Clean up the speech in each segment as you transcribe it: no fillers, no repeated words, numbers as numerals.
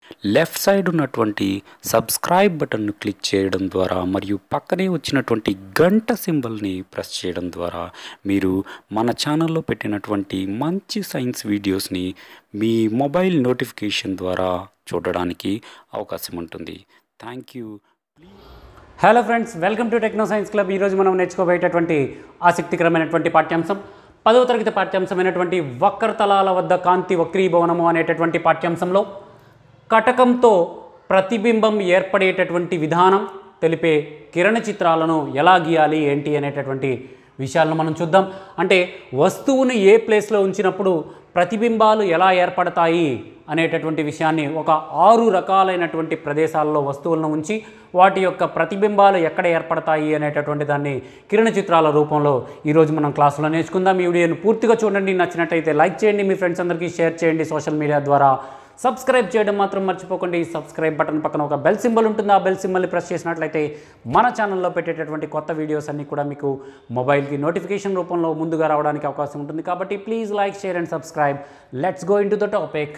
Left side ఉన్నటువంటి subscribe బటన్ను click చేయడం ద్వారా మరియు పక్కనే వచ్చినటువంటి గంట సింబల్ని ప్రెస్ చేయడం ద్వారా మీరు మన ఛానల్లో పెట్టినటువంటి మంచి సైన్స్ వీడియోస్ని మీ మొబైల్ నోటిఫికేషన్ ద్వారా చూడడానికి అవకాశం ఉంటుంది. Thank you. Hello friends, welcome to techno science club. ఈరోజు మనం నేర్చుకోబోయేటటువంటి ఆసక్తికరమైనటువంటి పాఠ్యాంశం 10వ తరగతి పాఠ్యాంశమైనటువంటి వక్రతలాల వద్ద కాంతి వక్రీభవనము అనేటటువంటి పాఠ్యాంశంలో కటకంతో ప్రతిబింబం ఏర్పడేటటువంటి విధానం తెలిపే కిరణ చిత్రాలను ఎలా గీయాలి ఏంటి అనేటటువంటి విషయాలను మనం చూద్దాం. అంటే వస్తువుని ఏ ప్లేస్లో ఉంచినప్పుడు ప్రతిబింబాలు ఎలా ఏర్పడతాయి అనేటటువంటి విషయాన్ని ఒక 6 రకాలైనటువంటి ప్రదేశాల్లో వస్తువులను ఉంచి వాటి యొక్క ప్రతిబింబాలు ఎక్కడ ఏర్పడతాయి అనేటటువంటి దాన్ని కిరణ చిత్రాల రూపంలో ఈరోజు మనం క్లాసులో నేర్చుకుందాం. ఈ వీడియోని పూర్తిగా చూడండి. నచ్చినట్టయితే లైక్ చేయండి, మీ ఫ్రెండ్స్ అందరికీ షేర్ చేయండి. సోషల్ మీడియా ద్వారా సబ్స్క్రైబ్ చేయడం మాత్రం మర్చిపోకండి. సబ్స్క్రైబ్ బటన్ పక్కన ఒక బెల్ సింబల్ ఉంటుంది. ఆ బెల్ సింబల్ని ప్రెస్ చేసినట్లయితే మన ఛానల్లో పెట్టేటటువంటి కొత్త వీడియోస్ అన్నీ కూడా మీకు మొబైల్కి నోటిఫికేషన్ రూపంలో ముందుగా రావడానికి అవకాశం ఉంటుంది. కాబట్టి please like, share and subscribe. Let's go into the topic.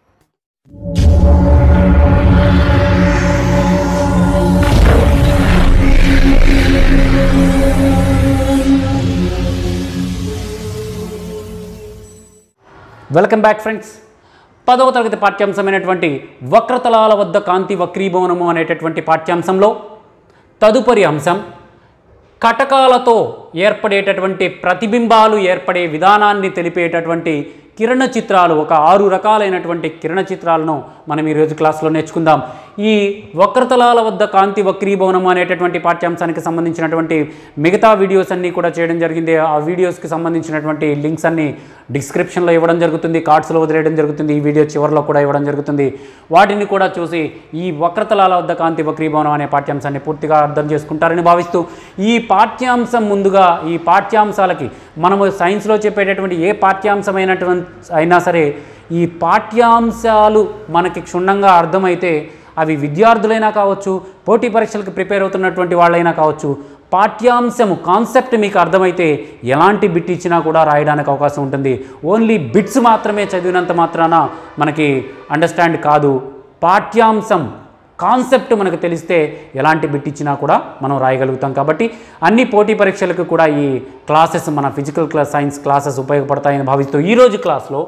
Welcome back friends. 10వ తరగతి పాఠ్యాంశమైనటువంటి వక్రతలాల వద్ద కాంతి వక్రీభవనము అనేటటువంటి పాఠ్యాంశంలో తదుపరి అంశం కటకాలతో ఏర్పడేటటువంటి ప్రతిబింబాలు ఏర్పడే విధానాన్ని తెలిపేటటువంటి కిరణ చిత్రాలు, ఒక 6 రకాలైనటువంటి కిరణ చిత్రాలను మనం ఈరోజు క్లాస్లో నేర్చుకుందాం. ఈ వక్రతలాల వద్ద కాంతి వక్రీభవనము అనేటటువంటి పాఠ్యాంశానికి సంబంధించినటువంటి మిగతా వీడియోస్ అన్నీ కూడా చేయడం జరిగింది. ఆ వీడియోస్కి సంబంధించినటువంటి లింక్స్ అన్నీ డిస్క్రిప్షన్లో ఇవ్వడం జరుగుతుంది, కార్డ్స్లో వదిలేయడం జరుగుతుంది, ఈ వీడియో చివరిలో కూడా ఇవ్వడం జరుగుతుంది. వాటిని కూడా చూసి ఈ వక్రతలాల వద్ద కాంతి వక్రీభవనం అనే పాఠ్యాంశాన్ని పూర్తిగా అర్థం చేసుకుంటారని భావిస్తూ ఈ పాఠ్యాంశం ముందుగా ఈ పాఠ్యాంశాలకి మనము సైన్స్లో చెప్పేటటువంటి ఏ పాఠ్యాంశమైనటువంటి అయినా సరే ఈ పాఠ్యాంశాలు మనకి క్షుణ్ణంగా అర్థమైతే అవి విద్యార్థులైనా కావచ్చు, పోటీ పరీక్షలకు ప్రిపేర్ అవుతున్నటువంటి వాళ్ళైనా కావచ్చు, పాఠ్యాంశము కాన్సెప్ట్ మీకు అర్థమైతే ఎలాంటి బిట్ ఇచ్చినా కూడా రాయడానికి అవకాశం ఉంటుంది. ఓన్లీ బిట్స్ మాత్రమే చదివినంత మాత్రాన మనకి అండర్స్టాండ్ కాదు. పాఠ్యాంశం కాన్సెప్ట్ మనకు తెలిస్తే ఎలాంటి బిట్ ఇచ్చినా కూడా మనం రాయగలుగుతాం. కాబట్టి అన్ని పోటీ పరీక్షలకు కూడా ఈ క్లాసెస్, మన ఫిజికల్ సైన్స్ క్లాసెస్ ఉపయోగపడతాయని భావిస్తూ ఈరోజు క్లాస్లో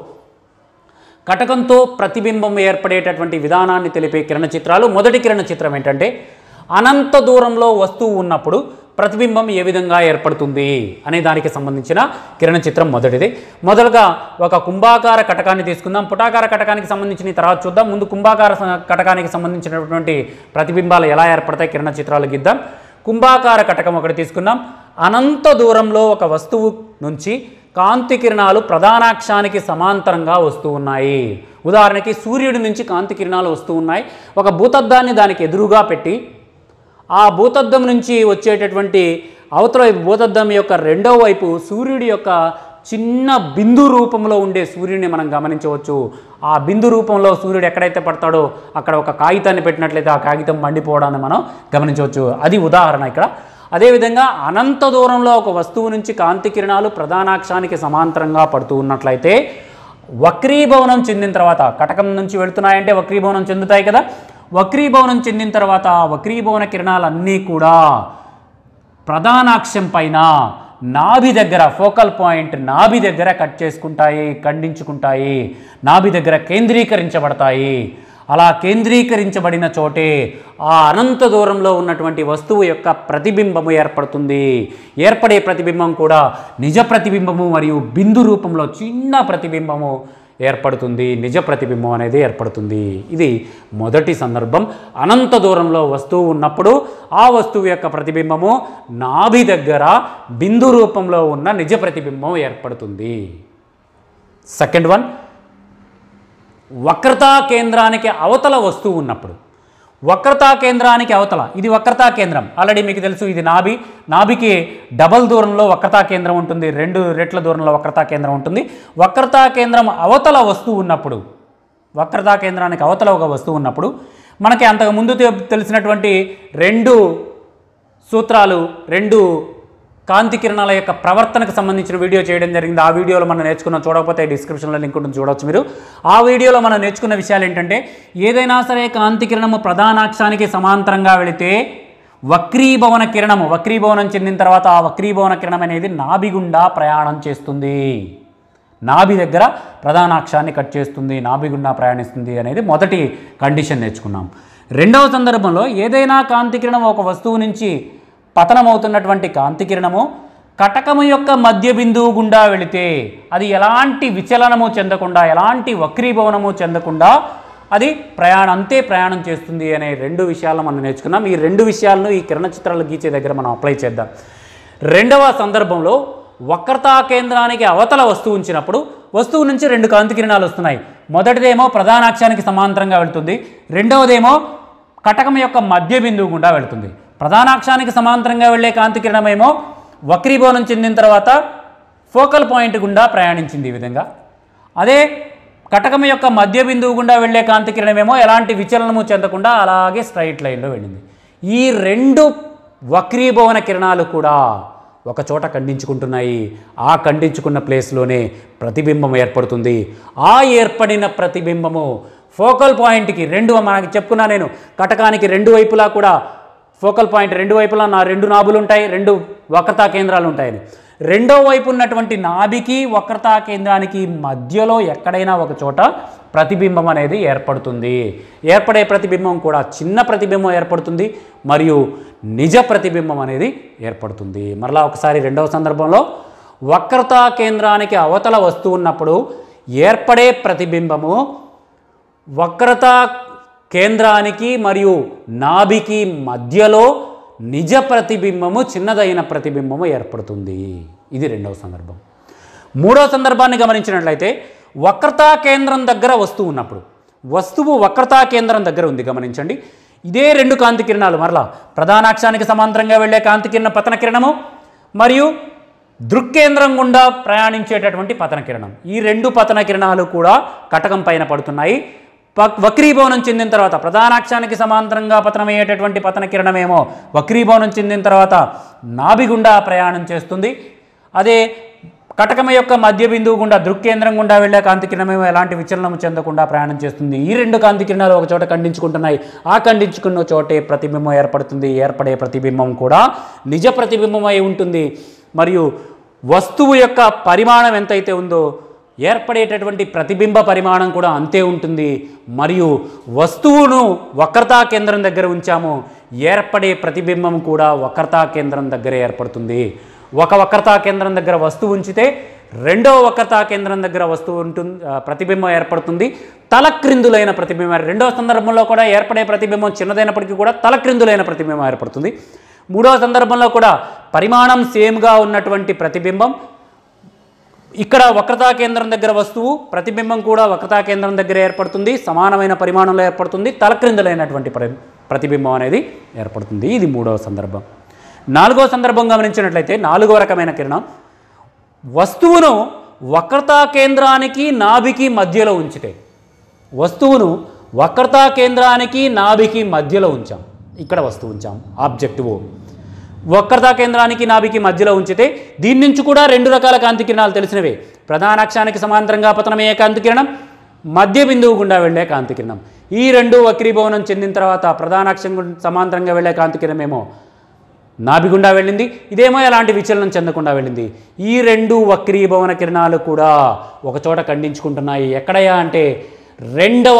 కటకంతో ప్రతిబింబం ఏర్పడేటటువంటి విధానాన్ని తెలిపే కిరణ చిత్రాలు. మొదటి కిరణ చిత్రం ఏంటంటే అనంత దూరంలో వస్తువు ఉన్నప్పుడు ప్రతిబింబం ఏ విధంగా ఏర్పడుతుంది అనే దానికి సంబంధించిన కిరణ చిత్రం మొదటిది. మొదలుగా ఒక కుంభాకార కటకాన్ని తీసుకుందాం. పుటాకార కటకానికి సంబంధించిన తర్వాత చూద్దాం. ముందు కుంభాకార కటకానికి సంబంధించినటువంటి ప్రతిబింబాలు ఎలా ఏర్పడతాయి కిరణ చిత్రాలు గీద్దాం. కుంభాకార కటకం ఒకటి తీసుకుందాం. అనంత దూరంలో ఒక వస్తువు నుంచి కాంతి కిరణాలు ప్రధానాక్షానికి సమాంతరంగా వస్తూ ఉన్నాయి. ఉదాహరణకి సూర్యుడి నుంచి కాంతి కిరణాలు వస్తూ ఉన్నాయి. ఒక భూతద్దాన్ని దానికి ఎదురుగా పెట్టి ఆ భూతద్దం నుంచి వచ్చేటటువంటి అవతల భూతద్దం యొక్క రెండో వైపు సూర్యుడి యొక్క చిన్న బిందు రూపంలో ఉండే సూర్యుడిని మనం గమనించవచ్చు. ఆ బిందు రూపంలో సూర్యుడు ఎక్కడైతే పడతాడో అక్కడ ఒక కాగితాన్ని పెట్టినట్లయితే ఆ కాగితం మండిపోవడాన్ని మనం గమనించవచ్చు. అది ఉదాహరణ ఇక్కడ. అదేవిధంగా అనంత దూరంలో ఒక వస్తువు నుంచి కాంతి కిరణాలు ప్రధానాక్షానికి సమాంతరంగా పడుతూ ఉన్నట్లయితే వక్రీభవనం చెందిన తర్వాత, కటకం నుంచి వెళుతున్నాయంటే వక్రీభవనం చెందుతాయి కదా, వక్రీభవనం చెందిన తర్వాత వక్రీభవన కిరణాలన్నీ కూడా ప్రధానాక్షం పైన నాభి దగ్గర, ఫోకల్ పాయింట్ నాభి దగ్గర కట్ చేసుకుంటాయి, ఖండించుకుంటాయి, నాభి దగ్గర కేంద్రీకరించబడతాయి. అలా కేంద్రీకరించబడిన చోటే ఆ అనంత దూరంలో ఉన్నటువంటి వస్తువు యొక్క ప్రతిబింబము ఏర్పడుతుంది. ఏర్పడే ప్రతిబింబం కూడా నిజ ప్రతిబింబము మరియు బిందు రూపంలో చిన్న ప్రతిబింబము ఏర్పడుతుంది. నిజ ప్రతిబింబం అనేది ఏర్పడుతుంది. ఇది మొదటి సందర్భం. అనంత దూరంలో వస్తువు ఉన్నప్పుడు ఆ వస్తువు యొక్క ప్రతిబింబము నాభి దగ్గర బిందు రూపంలో ఉన్న నిజ ప్రతిబింబం ఏర్పడుతుంది. సెకండ్ వన్, వక్రతా కేంద్రానికి అవతల వస్తువు ఉన్నప్పుడు. వక్రతా కేంద్రానికి అవతల, ఇది వక్రతా కేంద్రం ఆల్రెడీ మీకు తెలుసు. ఇది నాభి, నాభికి డబల్ దూరంలో వక్రతా కేంద్రం ఉంటుంది, 2 రెట్ల దూరంలో వక్రతా కేంద్రం ఉంటుంది. వక్రతా కేంద్రం అవతల వస్తువు ఉన్నప్పుడు, వక్రతా కేంద్రానికి అవతల ఒక వస్తువు ఉన్నప్పుడు మనకి అంతకుముందు తెలిసినటువంటి 2 సూత్రాలు, 2 కాంతి కిరణాల యొక్క ప్రవర్తనకు సంబంధించిన వీడియో చేయడం జరిగింది. ఆ వీడియోలో మనం నేర్చుకున్న, చూడకపోతే డిస్క్రిప్షన్లో లింక్ ఉంటుంది, చూడవచ్చు మీరు. ఆ వీడియోలో మనం నేర్చుకున్న విషయాలు ఏంటంటే, ఏదైనా సరే కాంతి కిరణము ప్రధానాక్షానికి సమాంతరంగా వెళితే వక్రీభవనం చెందిన తర్వాత ఆ వక్రీభవన కిరణం అనేది నాభి గుండా ప్రయాణం చేస్తుంది. నాభి దగ్గర ప్రధానాక్షాన్ని కట్ చేస్తుంది, నాభి గుండా ప్రయాణిస్తుంది అనేది మొదటి కండిషన్ నేర్చుకున్నాం. రెండవ సందర్భంలో ఏదైనా కాంతి కిరణం ఒక వస్తువు నుంచి పతనమవుతున్నటువంటి కాంతి కిరణము కటకము యొక్క మధ్య బిందువు గుండా వెళితే అది ఎలాంటి విచలనము చెందకుండా, ఎలాంటి వక్రీభవనము చెందకుండా అది ప్రయాణం చేస్తుంది అనే రెండు విషయాలను మనం నేర్చుకున్నాం. ఈ రెండు విషయాలను ఈ కిరణ చిత్రాలు గీచే దగ్గర మనం అప్లై చేద్దాం. రెండవ సందర్భంలో వక్రతా కేంద్రానికి అవతల వస్తువు ఉంచినప్పుడు వస్తువు నుంచి రెండు కాంతి కిరణాలు వస్తున్నాయి. మొదటిదేమో ప్రధానాక్షానికి సమాంతరంగా వెళుతుంది, రెండవదేమో కటకం యొక్క మధ్య బిందువు గుండా వెళుతుంది. ప్రధానాక్షానికి సమాంతరంగా వెళ్ళే కాంతి కిరణమేమో వక్రీభవనం చెందిన తర్వాత ఫోకల్ పాయింట్ గుండా ప్రయాణించింది ఈ విధంగా. అదే కటకం యొక్క మధ్య బిందువు గుండా వెళ్ళే కాంతి కిరణమేమో ఎలాంటి విచలనము చెందకుండా అలాగే స్ట్రైట్ లైన్లో వెళ్ళింది. ఈ రెండు వక్రీభవన కిరణాలు కూడా ఒక చోట ఖండించుకుంటున్నాయి. ఆ ఖండించుకున్న ప్లేస్లోనే ప్రతిబింబం ఏర్పడుతుంది. ఆ ఏర్పడిన ప్రతిబింబము ఫోకల్ పాయింట్కి మనకి చెప్పుకున్నా నేను, కటకానికి రెండు వైపులా కూడా ఫోకల్ పాయింట్ రెండు వైపులా రెండు నాభులు ఉంటాయి, రెండు వక్రతా కేంద్రాలు ఉంటాయని. రెండో వైపు ఉన్నటువంటి నాభికి వక్రతా కేంద్రానికి మధ్యలో ఎక్కడైనా ఒక చోట ప్రతిబింబం అనేది ఏర్పడుతుంది. ఏర్పడే ప్రతిబింబం కూడా చిన్న ప్రతిబింబం ఏర్పడుతుంది మరియు నిజ ప్రతిబింబం అనేది ఏర్పడుతుంది. మరలా ఒకసారి రెండవ సందర్భంలో వక్రతా కేంద్రానికి అవతల వస్తువు ఉన్నప్పుడు ఏర్పడే ప్రతిబింబము వక్రతా కేంద్రానికి మరియు నాభికి మధ్యలో నిజ ప్రతిబింబము, చిన్నదైన ప్రతిబింబము ఏర్పడుతుంది. ఇది రెండవ సందర్భం. మూడవ సందర్భాన్ని గమనించినట్లయితే వక్రతా కేంద్రం దగ్గర వస్తువు ఉన్నప్పుడు, వస్తువు వక్రతా కేంద్రం దగ్గర ఉంది, గమనించండి. ఇదే రెండు కాంతి కిరణాలు, మరలా ప్రధానాక్షానికి సమాంతరంగా వెళ్ళే కాంతి కిరణ పతన కిరణము మరియు దృక్కేంద్రం గుండా ప్రయాణించేటటువంటి పతన కిరణం. ఈ రెండు పతన కిరణాలు కూడా కటకం పైన పడుతున్నాయి. వక్రీభవనం చెందిన తర్వాత ప్రధానాక్షానికి సమాంతరంగా పతనమయ్యేటటువంటి పతన కిరణమేమో వక్రీభవనం చెందిన తర్వాత నాభి గుండా ప్రయాణం చేస్తుంది. అదే కటకం యొక్క మధ్య బిందువు గుండా దృక్కేంద్రం గుండా వెళ్ళే కాంతి కిరణమేమో ఎలాంటి విచలనం చెందకుండా ప్రయాణం చేస్తుంది. ఈ రెండు కాంతి కిరణాలు ఒక చోట ఖండించుకుంటున్నాయి. ఆ ఖండించుకున్న చోటే ప్రతిబింబం ఏర్పడుతుంది. ఏర్పడే ప్రతిబింబం కూడా నిజ ప్రతిబింబం అయి ఉంటుంది. మరియు వస్తువు యొక్క పరిమాణం ఎంతైతే ఉందో ఏర్పడేటటువంటి ప్రతిబింబ పరిమాణం కూడా అంతే ఉంటుంది. మరియు వస్తువును వక్రతా కేంద్రం దగ్గర ఉంచాము, ఏర్పడే ప్రతిబింబం కూడా వక్రతా కేంద్రం దగ్గరే ఏర్పడుతుంది. ఒక వక్రతా కేంద్రం దగ్గర వస్తువు ఉంచితే రెండవ వక్రతా కేంద్రం దగ్గర వస్తువు ఉంటుంది, ప్రతిబింబం ఏర్పడుతుంది. తలక్రిందులైన ప్రతిబింబం. రెండవ సందర్భంలో కూడా ఏర్పడే ప్రతిబింబం చిన్నదైనప్పటికీ కూడా తలక్రిందులైన ప్రతిబింబం ఏర్పడుతుంది. మూడవ సందర్భంలో కూడా పరిమాణం సేమ్గా ఉన్నటువంటి ప్రతిబింబం, ఇక్కడ వక్రతా కేంద్రం దగ్గర వస్తువు, ప్రతిబింబం కూడా వక్రతా కేంద్రం దగ్గర ఏర్పడుతుంది, సమానమైన పరిమాణంలో ఏర్పడుతుంది, తలక్రిందులైనటువంటి ప్రతిబింబం అనేది ఏర్పడుతుంది. ఇది మూడవ సందర్భం. నాలుగవ సందర్భం గమనించినట్లయితే నాలుగవ రకమైన కిరణం వస్తువును వక్రతా కేంద్రానికి నాభికి మధ్యలో ఉంచితే, వస్తువును వక్రతా కేంద్రానికి నాభికి మధ్యలో ఉంచాం, ఇక్కడ వస్తువు ఉంచాం, ఆబ్జెక్టివ్ వక్రతా కేంద్రానికి నాభికి మధ్యలో ఉంచితే దీని నుంచి కూడా రెండు రకాల కాంతి కిరణాలు తెలిసినవే. ప్రధానాక్షానికి సమాంతరంగా పతనమయ్యే కాంతి కిరణం, మధ్య బిందువు గుండా వెళ్ళే కాంతి కిరణం. ఈ రెండు వక్రీభవనం చెందిన తర్వాత ప్రధానాక్షం సమాంతరంగా వెళ్ళే కాంతి కిరణమేమో నాభి గుండా వెళ్ళింది, ఇదేమో ఎలాంటి విచలనం చెందకుండా వెళ్ళింది. ఈ రెండు వక్రీభవన కిరణాలు కూడా ఒకచోట ఖండించుకుంటున్నాయి. ఎక్కడయ్యా అంటే రెండవ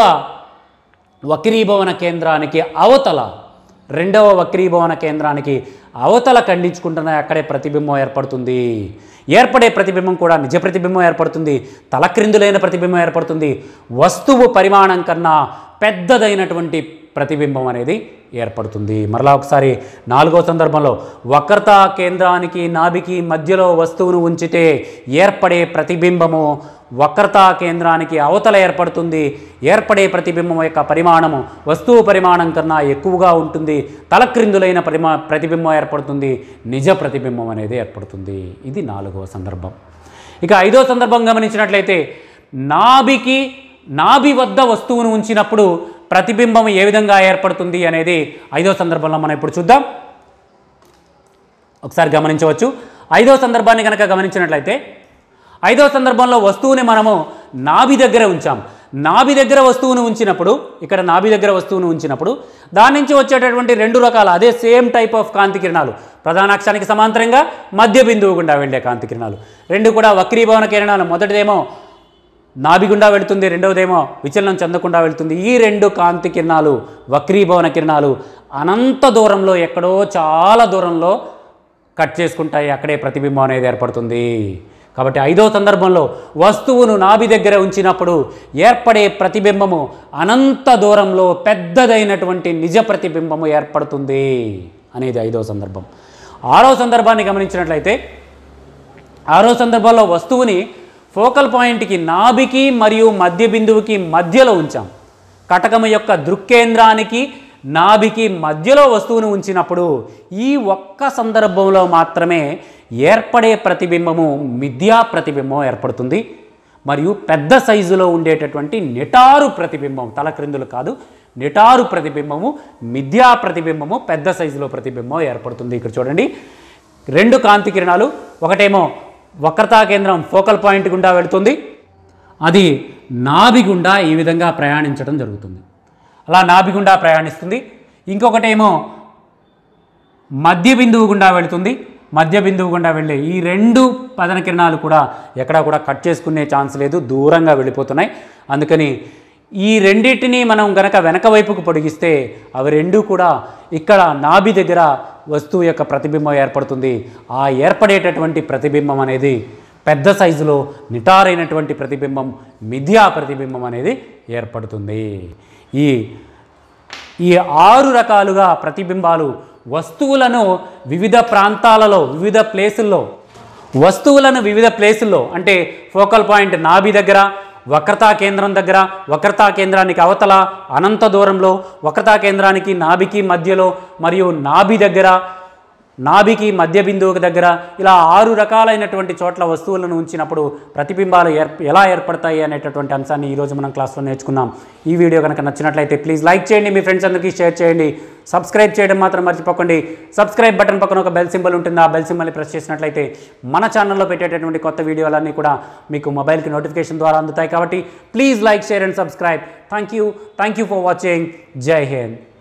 వక్రీభవన కేంద్రానికి అవతల, రెండవ వక్రీభవన కేంద్రానికి అవతల ఖండించుకుంటున్నాయి. అక్కడే ప్రతిబింబం ఏర్పడుతుంది. ఏర్పడే ప్రతిబింబం కూడా నిజ ప్రతిబింబం ఏర్పడుతుంది, తలక్రిందులైన ప్రతిబింబం ఏర్పడుతుంది, వస్తువు పరిమాణం కన్నా పెద్దదైనటువంటి ప్రతిబింబం అనేది ఏర్పడుతుంది. మరలా ఒకసారి నాలుగో సందర్భంలో వక్రతా కేంద్రానికి నాభికి మధ్యలో వస్తువును ఉంచితే ఏర్పడే ప్రతిబింబము వక్రతా కేంద్రానికి అవతల ఏర్పడుతుంది. ఏర్పడే ప్రతిబింబం యొక్క పరిమాణము వస్తువు పరిమాణం కన్నా ఎక్కువగా ఉంటుంది, తలక్రిందులైన ప్రతిబింబం ఏర్పడుతుంది, నిజ ప్రతిబింబం అనేది ఏర్పడుతుంది. ఇది నాలుగవ సందర్భం. ఇక ఐదో సందర్భం గమనించినట్లయితే నాభి వద్ద వస్తువును ఉంచినప్పుడు ప్రతిబింబం ఏ విధంగా ఏర్పడుతుంది అనేది ఐదో సందర్భంలో మనం ఇప్పుడు చూద్దాం. ఒకసారి గమనించవచ్చు. ఐదవ సందర్భాన్ని కనుక గమనించినట్లయితే ఐదవ సందర్భంలో వస్తువుని మనము నాభి దగ్గర ఉంచాం. నాభి దగ్గర వస్తువును ఉంచినప్పుడు ఇక్కడ నాభి దగ్గర వస్తువును ఉంచినప్పుడు దాని నుంచి వచ్చేటటువంటి రెండు రకాల అదే సేమ్ టైప్ ఆఫ్ కాంతి కిరణాలు ప్రధానాక్షానికి సమాంతరంగా మధ్య బిందువు గుండా వెళ్ళే కాంతి కిరణాలు రెండు కూడా వక్రీభవన కిరణాలు. మొదటిదేమో నాభి గుండా వెళుతుంది, రెండవదేమో విచలనం చెందకుండా వెళుతుంది. ఈ రెండు కాంతి కిరణాలు వక్రీభవన కిరణాలు అనంత దూరంలో ఎక్కడో చాలా దూరంలో కట్ చేసుకుంటాయి, అక్కడే ప్రతిబింబం అనేది ఏర్పడుతుంది. కాబట్టి ఐదవ సందర్భంలో వస్తువును నాభి దగ్గర ఉంచినప్పుడు ఏర్పడే ప్రతిబింబము అనంత దూరంలో పెద్దదైనటువంటి నిజ ప్రతిబింబము ఏర్పడుతుంది అనేది ఐదవ సందర్భం. ఆరవ సందర్భాన్ని గమనించినట్లయితే ఆరవ సందర్భంలో వస్తువుని ఫోకల్ పాయింట్కి నాభికి మరియు మధ్య బిందువుకి మధ్యలో ఉంచాం. కటకము యొక్క దృక్కేంద్రానికి నాభికి మధ్యలో వస్తువును ఉంచినప్పుడు ఈ ఒక్క సందర్భంలో మాత్రమే ఏర్పడే ప్రతిబింబము మిథ్యా ప్రతిబింబం ఏర్పడుతుంది. మరియు పెద్ద సైజులో ఉండేటటువంటి నిటారు ప్రతిబింబం, తలక్రిందులు కాదు, నిటారు ప్రతిబింబము మిథ్యా ప్రతిబింబము పెద్ద సైజులో ప్రతిబింబం ఏర్పడుతుంది. ఇక్కడ చూడండి, రెండు కాంతి కిరణాలు, ఒకటేమో వక్రతా కేంద్రం ఫోకల్ పాయింట్ గుండా వెళుతుంది, అది నాభి గుండా ఈ విధంగా ప్రయాణించడం జరుగుతుంది. అలా నాభి గుండా ప్రయాణిస్తుంది. ఇంకొకటేమో మధ్య బిందువు గుండా వెళుతుంది. మధ్య బిందువు గుండా వెళ్ళే ఈ రెండు పతన కిరణాలు కూడా ఎక్కడా కూడా కట్ చేసుకునే ఛాన్స్ లేదు, దూరంగా వెళ్ళిపోతున్నాయి. అందుకని ఈ రెండింటినీ మనం గనక వెనక వైపుకు పొడిగిస్తే అవి రెండు కూడా ఇక్కడ నాభి దగ్గర వస్తువు యొక్క ప్రతిబింబం ఏర్పడుతుంది. ఆ ఏర్పడేటటువంటి ప్రతిబింబం అనేది పెద్ద సైజులో నిటారైనటువంటి ప్రతిబింబం మిథ్యా ప్రతిబింబం అనేది ఏర్పడుతుంది. ఈ 6 రకాలుగా ప్రతిబింబాలు వస్తువులను వివిధ ప్రాంతాలలో వివిధ ప్లేసుల్లో అంటే ఫోకల్ పాయింట్ నాభి దగ్గర, వక్రతా కేంద్రం దగ్గర, వక్రతా కేంద్రానికి అవతల అనంత దూరంలో, వక్రతా కేంద్రానికి నాభికి మధ్యలో మరియు నాభి దగ్గర, నాభికి మధ్య బిందువుకి దగ్గర, ఇలా 6 రకాలైనటువంటి చోట్ల వస్తువులను ఉంచినప్పుడు ప్రతిబింబాలు ఎలా ఏర్పడతాయి అనేటటువంటి అంశాన్ని ఈరోజు మనం క్లాస్లో నేర్చుకున్నాం. ఈ వీడియో కనుక నచ్చినట్లయితే ప్లీజ్ లైక్ చేయండి, మీ ఫ్రెండ్స్ అందరికీ షేర్ చేయండి, సబ్స్క్రైబ్ చేయడం మాత్రం మర్చిపోకండి. సబ్స్క్రైబ్ బటన్ పక్కన ఒక బెల్ సింబల్ ఉంటుంది, ఆ బెల్ సింబల్ని ప్రెస్ చేసినట్లయితే మన ఛానల్లో పెట్టేటటువంటి కొత్త వీడియోలన్నీ కూడా మీకు మొబైల్కి నోటిఫికేషన్ ద్వారా అందుతాయి. కాబట్టి please like, share and subscribe. Thank you for watching. Jai Hind.